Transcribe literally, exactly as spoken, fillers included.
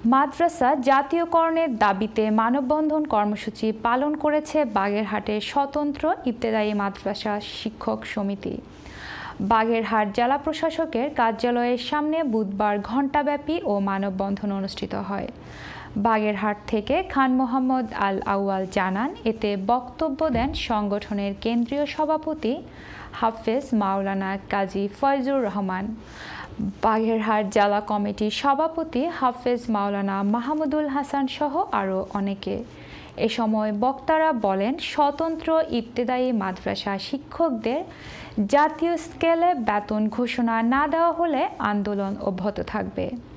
মাদ্রাসা জাতীয়করণের দাবিতে মানববন্ধন কর্মসূচি পালন করেছে বাগেরহাটের স্বতন্ত্র ইবতেদায়ী মাদ্রাসা শিক্ষক সমিতি। বাগেরহাট জেলা প্রশাসকের কার্যালয়ের সামনে বুধবার ঘণ্টাব্যাপী ও মানববন্ধন অনুষ্ঠিত হয়। বাগেরহাট থেকে খান মোহাম্মদ আল আউয়াল জানান, এতে বক্তব্য দেন সংগঠনের কেন্দ্রীয় সভাপতি হাফেজ মাওলানা কাজী ফয়জুর রহমান, বাগেরহাট জেলা কমিটির সভাপতি হাফেজ মাওলানা মাহমুদুল হাসান সহ আরও অনেকে। এ সময় বক্তারা বলেন, স্বতন্ত্র ইবতেদায়ী মাদ্রাসা শিক্ষকদের জাতীয় স্কেলে বেতন ঘোষণা না দেওয়া হলে আন্দোলন অব্যাহত থাকবে।